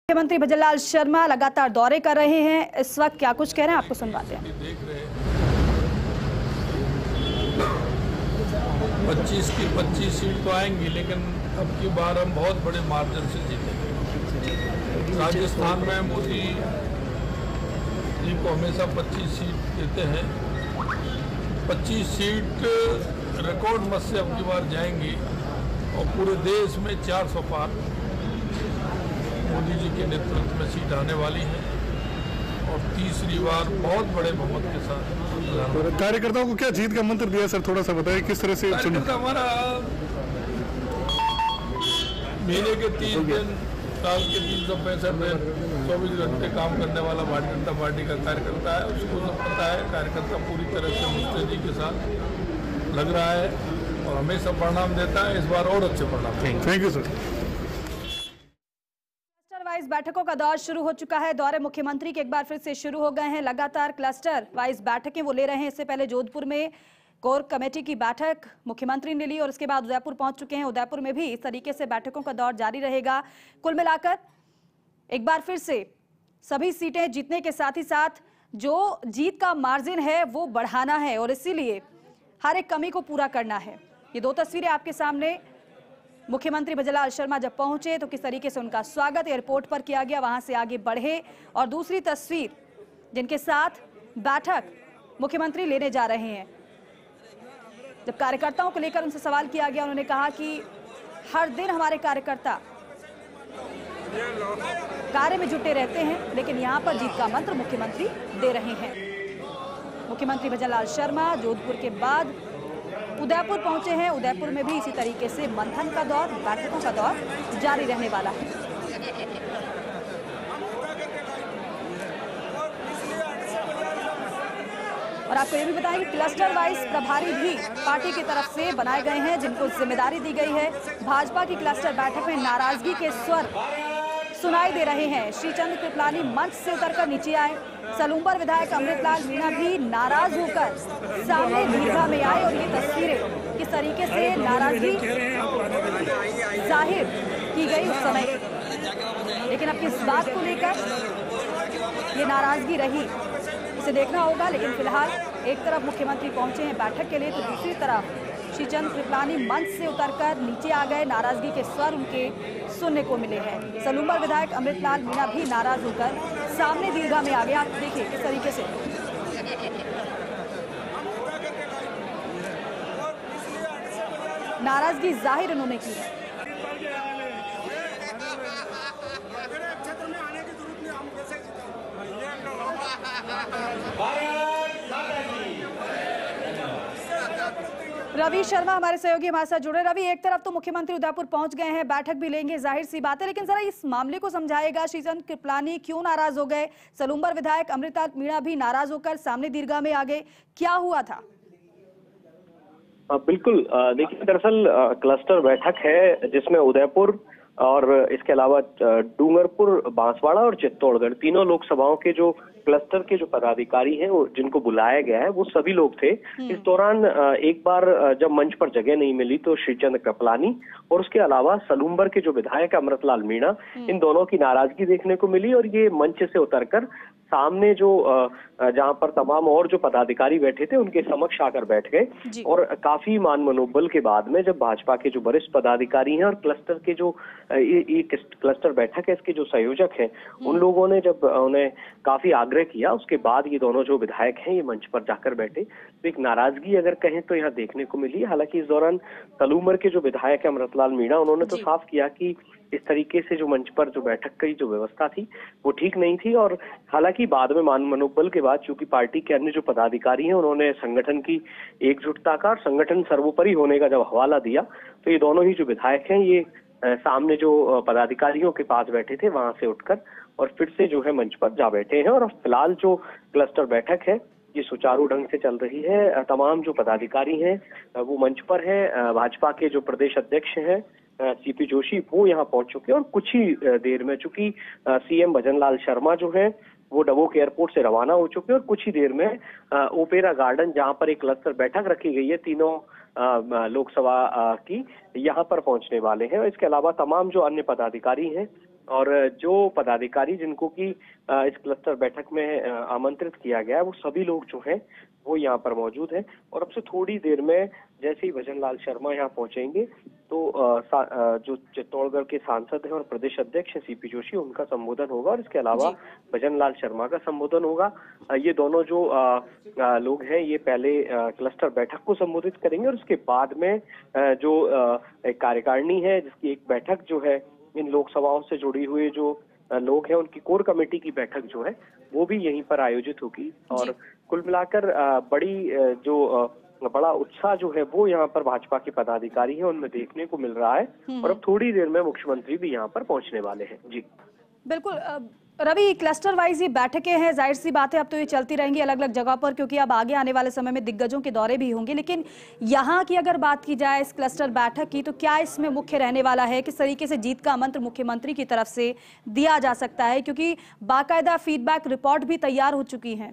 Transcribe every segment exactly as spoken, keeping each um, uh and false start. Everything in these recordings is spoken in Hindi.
मुख्यमंत्री भजनलाल शर्मा लगातार दौरे कर रहे हैं, इस वक्त क्या कुछ कह रहे हैं आपको सुनवाते हैं। पच्चीस की पच्चीस सीट तो आएंगी, लेकिन अब की बार हम बहुत बड़े मार्जिन से जीतेंगे। राजस्थान में मोदी जी को हमेशा पच्चीस सीट देते हैं। पच्चीस सीट रिकॉर्ड मत से अब की बार जाएंगी और पूरे देश में चार सौ पार मोदी जी के नेतृत्व में सीट आने वाली है और तीसरी बार बहुत बड़े बहुमत के साथ। कार्यकर्ताओं को क्या जीत का मंत्र दिया सर, थोड़ा सा बताइए किस तरह से? हमारा महीने के तीन दिन, साल के तीन सौ पैंसठ दिन चौबीस घंटे काम करने वाला भारतीय जनता पार्टी का कार्यकर्ता है। उसको सब पता है, कार्यकर्ता पूरी तरह से मुस्ते जी के साथ लग रहा है और हमेशा परिणाम देता है। इस बार और अच्छे परिणाम। Thank you sir. Cluster wise बैठकों का दौर शुरू हो चुका है। दौरे मुख्यमंत्री के एक बार फिर से शुरू हो गए हैं। लगातार क्लस्टर वाइज बैठकें वो ले रहे हैं। इससे पहले जोधपुर में कोर कमेटी की बैठक मुख्यमंत्री ने ली और उसके बाद उदयपुर पहुंच चुके हैं। उदयपुर में भी इस तरीके से बैठकों का दौर जारी रहेगा। कुल मिलाकर एक बार फिर से सभी सीटें जीतने के साथ ही साथ जो जीत का मार्जिन है वो बढ़ाना है और इसीलिए हर एक कमी को पूरा करना है। ये दो तस्वीरें आपके सामने। मुख्यमंत्री भजनलाल शर्मा जब पहुंचे तो किस तरीके से उनका स्वागत एयरपोर्ट पर किया गया, वहां से आगे बढ़े। और दूसरी तस्वीर जिनके साथ बैठक मुख्यमंत्री लेने जा रहे हैं, जब कार्यकर्ताओं को लेकर उनसे सवाल किया गया, उन्होंने कहा कि हर दिन हमारे कार्यकर्ता कार्य में जुटे रहते हैं, लेकिन यहां पर जीत का मंत्र मुख्यमंत्री दे रहे हैं। मुख्यमंत्री भजनलाल शर्मा जोधपुर के बाद उदयपुर पहुंचे हैं। उदयपुर में भी इसी तरीके से मंथन का दौर, बैठकों का दौर जारी रहने वाला है। और आपको ये भी बताएं कि क्लस्टर वाइज प्रभारी भी पार्टी की तरफ से बनाए गए हैं, जिनको जिम्मेदारी दी गई है। भाजपा की क्लस्टर बैठक में नाराजगी के स्वर सुनाई दे रहे हैं। श्रीचंद कृपलानी मंच से उतरकर नीचे आए। सलूम्बर विधायक अमृतलाल मीणा भी नाराज होकर सामने दीर्घा में आए और ये तस्वीरें किस तरीके से नाराजगी जाहिर की गई उस समय, लेकिन अब किस बात को लेकर ये नाराजगी रही इसे देखना होगा। लेकिन फिलहाल एक तरफ मुख्यमंत्री पहुंचे हैं बैठक के लिए, तो दूसरी तरफ श्रीचंद कृपलानी मंच से उतरकर नीचे आ गए। नाराजगी के स्वर उनके सुनने को मिले हैं। सलूम्बर विधायक अमृतलाल मीणा भी नाराज होकर सामने दीर्घा में आ गए। आप देखिए किस तरीके से नाराजगी जाहिर उन्होंने की है। रवि शर्मा हमारे सहयोगी हमारे साथ जुड़े। रवि, एक तरफ तो मुख्यमंत्री उदयपुर पहुंच गए हैं, बैठक भी लेंगे, जाहिर सी बात है, लेकिन जरा इस मामले को समझाएगा। श्रीचंद कृपलानी क्यों नाराज हो गए? सलूम्बर विधायक अमृतलाल मीणा भी नाराज होकर सामने दीर्घा में आ गए, क्या हुआ था? बिल्कुल, देखिए दरअसल क्लस्टर बैठक है जिसमें उदयपुर और इसके अलावा डूंगरपुर, बांसवाड़ा और चित्तौड़गढ़ तीनों लोकसभाओं के जो क्लस्टर के जो पदाधिकारी हैं वो जिनको बुलाया गया है वो सभी लोग थे। इस दौरान एक बार जब मंच पर जगह नहीं मिली तो श्रीचंद कृपलानी और उसके अलावा सलूम्बर के जो विधायक अमृतलाल मीणा, इन दोनों की नाराजगी देखने को मिली और ये मंच से उतरकर सामने जो जहां पर तमाम और जो पदाधिकारी बैठे थे उनके समक्ष आकर बैठ गए। और काफी मान मनोबल के बाद में जब भाजपा के जो वरिष्ठ पदाधिकारी हैं और क्लस्टर के जो ये क्लस्टर बैठक है इसके जो संयोजक हैं, उन लोगों ने जब उन्हें काफी आग्रह किया, उसके बाद ये दोनों जो विधायक हैं ये मंच पर जाकर बैठे। तो एक नाराजगी अगर कहें तो यहाँ देखने को मिली। हालांकि इस दौरान सलूम्बर के जो विधायक है अमृतलाल मीणा, उन्होंने तो साफ किया कि इस तरीके से जो मंच पर जो बैठक की जो व्यवस्था थी वो ठीक नहीं थी। और हालांकि बाद में मान मनोबल के बाद चूंकि पार्टी के अन्य जो पदाधिकारी हैं उन्होंने संगठन की एकजुटता का और संगठन सर्वोपरि होने का जब हवाला दिया, तो ये दोनों ही जो विधायक हैं ये सामने जो पदाधिकारियों के पास बैठे थे वहां से उठकर और फिर से जो है मंच पर जा बैठे हैं। और फिलहाल जो क्लस्टर बैठक है ये सुचारू ढंग से चल रही है। तमाम जो पदाधिकारी हैं वो मंच पर है। भाजपा के जो प्रदेश अध्यक्ष हैं सीपी जोशी वो यहाँ पहुंच चुके हैं और कुछ ही देर में, चूंकि सीएम भजनलाल शर्मा जो है वो डबोक एयरपोर्ट से रवाना हो चुके हैं और कुछ ही देर में ओपेरा गार्डन जहां पर एक क्लस्टर बैठक रखी गई है तीनों लोकसभा की, यहाँ पर पहुंचने वाले हैं। इसके अलावा तमाम जो अन्य पदाधिकारी हैं और जो पदाधिकारी जिनको की इस क्लस्टर बैठक में आमंत्रित किया गया है वो सभी लोग जो हैं वो यहाँ पर मौजूद हैं। और अब से थोड़ी देर में जैसे ही भजन लाल शर्मा यहाँ पहुंचेंगे तो जो चित्तौड़गढ़ के सांसद हैं और प्रदेश अध्यक्ष हैं सीपी जोशी, उनका संबोधन होगा और इसके अलावा भजन लाल शर्मा का संबोधन होगा। ये दोनों जो लोग हैं ये पहले क्लस्टर बैठक को संबोधित करेंगे और उसके बाद में जो कार्यकारिणी है जिसकी एक बैठक जो है इन लोकसभाओं से जुड़ी हुई जो लोग हैं उनकी कोर कमेटी की बैठक जो है वो भी यहीं पर आयोजित होगी। और कुल मिलाकर बड़ी जो बड़ा उत्साह जो है वो यहाँ पर भाजपा के पदाधिकारी हैं उनमें देखने को मिल रहा है। और अब थोड़ी देर में मुख्यमंत्री भी यहाँ पर पहुंचने वाले हैं। जी बिल्कुल रवि, क्लस्टर वाइज ये बैठकें हैं, जाहिर सी बात है अब तो ये चलती रहेंगी अलग अलग जगह पर, क्योंकि अब आगे आने वाले समय में दिग्गजों के दौरे भी होंगे। लेकिन यहाँ की अगर बात की जाए इस क्लस्टर बैठक की, तो क्या इसमें मुख्य रहने वाला है? किस तरीके से जीत का मंत्र मुख्यमंत्री की तरफ से दिया जा सकता है, क्योंकि बाकायदा फीडबैक रिपोर्ट भी तैयार हो चुकी है?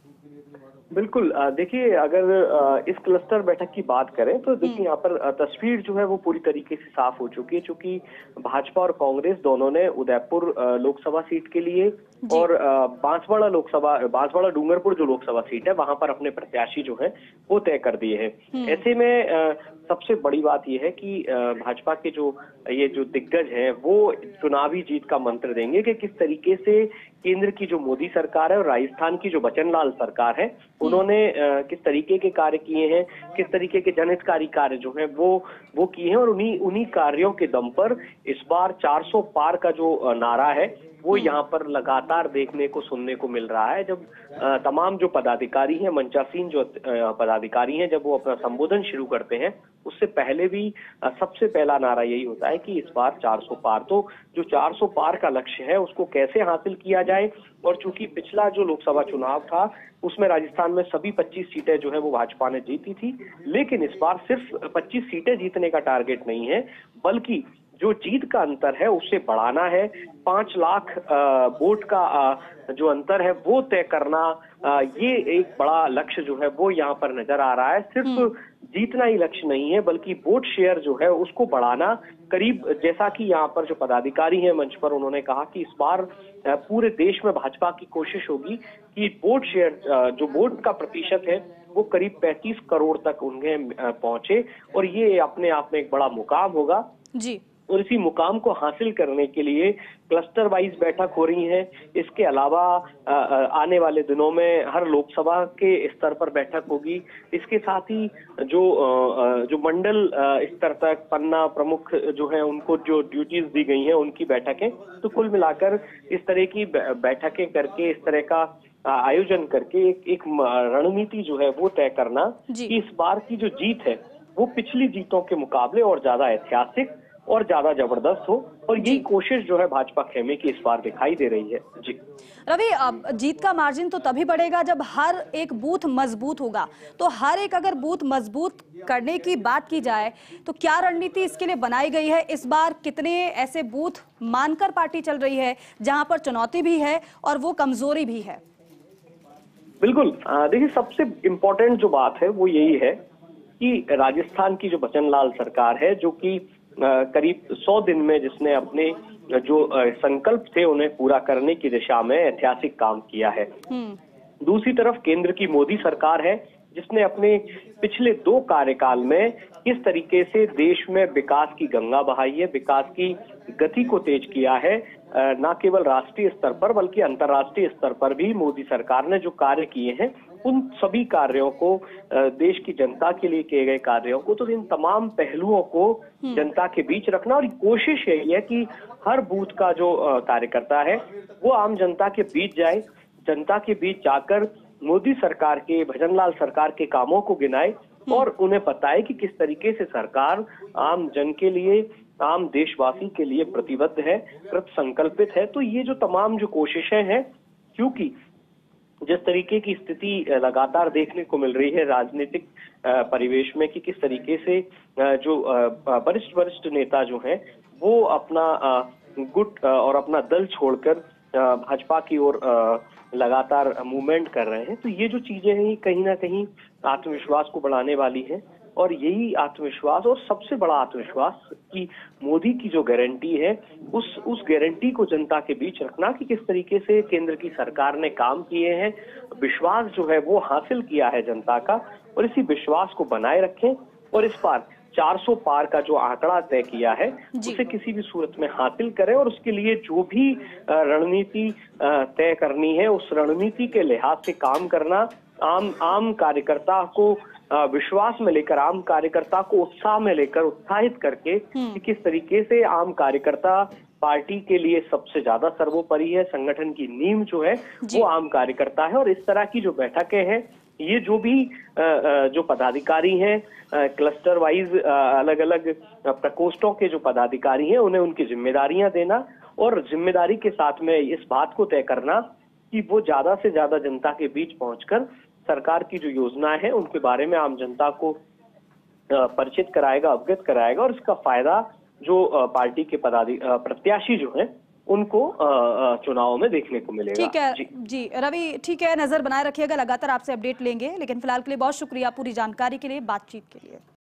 बिल्कुल, देखिए अगर इस क्लस्टर बैठक की बात करें तो देखिए यहाँ पर तस्वीर जो है वो पूरी तरीके से साफ हो चुकी है, क्योंकि भाजपा और कांग्रेस दोनों ने उदयपुर लोकसभा सीट के लिए और बांसवाड़ा लोकसभा बांसवाड़ा डूंगरपुर जो लोकसभा सीट है वहां पर अपने प्रत्याशी जो है वो तय कर दिए हैं। ऐसे में सबसे बड़ी बात यह है कि भाजपा के जो ये जो दिग्गज हैं वो चुनावी जीत का मंत्र देंगे कि किस तरीके से केंद्र की जो मोदी सरकार है और राजस्थान की जो बचनलाल सरकार है उन्होंने किस तरीके के कार्य किए हैं, किस तरीके के जनहितकारी कार्य जो हैं वो वो किए हैं। और उन्हीं उन्हीं कार्यों के दम पर इस बार चार सौ पार का जो नारा है वो यहाँ पर लगातार देखने को सुनने को मिल रहा है। जब तमाम जो पदाधिकारी हैं, मंचासीन जो पदाधिकारी हैं, जब वो अपना संबोधन शुरू करते हैं उससे पहले भी सबसे पहला नारा यही होता है कि इस बार चार सौ पार। तो जो चार सौ पार का लक्ष्य है उसको कैसे हासिल किया जाए, और चूंकि पिछला जो लोकसभा चुनाव था उसमें राजस्थान में सभी पच्चीस सीटें जो है वो भाजपा ने जीती थी, लेकिन इस बार सिर्फ पच्चीस सीटें जीतने का टारगेट नहीं है, बल्कि जो जीत का अंतर है उसे बढ़ाना है। पांच लाख वोट का आ, जो अंतर है वो तय करना, आ, ये एक बड़ा लक्ष्य जो है वो यहाँ पर नजर आ रहा है। सिर्फ जीतना ही लक्ष्य नहीं है बल्कि वोट शेयर जो है उसको बढ़ाना। करीब जैसा कि यहाँ पर जो पदाधिकारी हैं मंच पर उन्होंने कहा कि इस बार पूरे देश में भाजपा की कोशिश होगी कि वोट शेयर जो वोट का प्रतिशत है वो करीब पैंतीस करोड़ तक उन्हें पहुंचे, और ये अपने आप में एक बड़ा मुकाम होगा जी। और इसी मुकाम को हासिल करने के लिए क्लस्टर वाइज बैठक हो रही है। इसके अलावा आने वाले दिनों में हर लोकसभा के स्तर पर बैठक होगी। इसके साथ ही जो जो मंडल स्तर तक पन्ना प्रमुख जो है उनको जो ड्यूटीज दी गई हैं उनकी बैठकें, तो कुल मिलाकर इस तरह की बैठकें करके, इस तरह का आयोजन करके एक एक रणनीति जो है वो तय करना कि इस बार की जो जीत है वो पिछली जीतों के मुकाबले और ज्यादा ऐतिहासिक और ज्यादा जबरदस्त हो, और यही कोशिश जो है भाजपा खेमे की इस बार दिखाई दे रही है। जी रवि, अब जीत का मार्जिन तो तभी बढ़ेगा जब हर एक बूथ मजबूत होगा। तो हर एक अगर बूथ मजबूत करने की बात की जाए तो क्या रणनीति इसके लिए बनाई गई है? इस बार कितने ऐसे बूथ मानकर पार्टी चल रही है जहां पर चुनौती भी है और वो कमजोरी भी है? बिल्कुल, देखिए सबसे इम्पोर्टेंट जो बात है वो यही है कि राजस्थान की जो बचनलाल सरकार है, जो कि करीब सौ दिन में जिसने अपने जो संकल्प थे उन्हें पूरा करने की दिशा में ऐतिहासिक काम किया है। दूसरी तरफ केंद्र की मोदी सरकार है जिसने अपने पिछले दो कार्यकाल में किस तरीके से देश में विकास की गंगा बहाई है, विकास की गति को तेज किया है। न केवल राष्ट्रीय स्तर पर बल्कि अंतर्राष्ट्रीय स्तर पर भी मोदी सरकार ने जो कार्य किए हैं उन सभी कार्यों को, देश की जनता के लिए किए गए कार्यों को, तो इन तमाम पहलुओं को जनता के बीच रखना। और कोशिश यही है कि हर बूथ का जो कार्यकर्ता है वो आम जनता के बीच जाए, जनता के बीच जाकर मोदी सरकार के, भजनलाल सरकार के कामों को गिनाए और उन्हें बताए कि किस तरीके से सरकार आम जन के लिए, आम देशवासी के लिए प्रतिबद्ध है, कृत संकल्पित है। तो ये जो तमाम जो कोशिशें हैं, क्योंकि जिस तरीके की स्थिति लगातार देखने को मिल रही है राजनीतिक परिवेश में कि किस तरीके से जो वरिष्ठ वरिष्ठ नेता जो हैं वो अपना गुट और अपना दल छोड़कर भाजपा की ओर लगातार मूवमेंट कर रहे हैं, तो ये जो चीजें हैं कहीं ना कहीं आत्मविश्वास को बढ़ाने वाली हैं। और यही आत्मविश्वास और सबसे बड़ा आत्मविश्वास कि मोदी की जो गारंटी है उस उस गारंटी को जनता के बीच रखना कि किस तरीके से केंद्र की सरकार ने काम किए हैं, विश्वास जो है वो हासिल किया है जनता का, और इसी विश्वास को बनाए रखें और इस बार चार सौ पार का जो आंकड़ा तय किया है उसे किसी भी सूरत में हासिल करें, और उसके लिए जो भी रणनीति तय करनी है उस रणनीति के लिहाज से काम करना, आम आम कार्यकर्ता को विश्वास में लेकर, आम कार्यकर्ता को उत्साह में लेकर, उत्साहित करके कि किस तरीके से आम कार्यकर्ता पार्टी के लिए सबसे ज्यादा सर्वोपरि है, संगठन की नींव जो है वो आम कार्यकर्ता है। और इस तरह की जो बैठकें हैं, ये जो भी जो पदाधिकारी हैं क्लस्टर वाइज अलग अलग प्रकोष्ठों के जो पदाधिकारी हैं उन्हें उनकी जिम्मेदारियां देना और जिम्मेदारी के साथ में इस बात को तय करना कि वो ज्यादा से ज्यादा जनता के बीच पहुंचकर सरकार की जो योजना है उनके बारे में आम जनता को परिचित कराएगा, अवगत कराएगा, और इसका फायदा जो पार्टी के पदाधि प्रत्याशी जो हैं उनको चुनाव में देखने को मिलेगा। ठीक है जी, जी रवि, ठीक है, नजर बनाए रखिएगा, लगातार आपसे अपडेट लेंगे, लेकिन फिलहाल के लिए बहुत शुक्रिया पूरी जानकारी के लिए, बातचीत के लिए।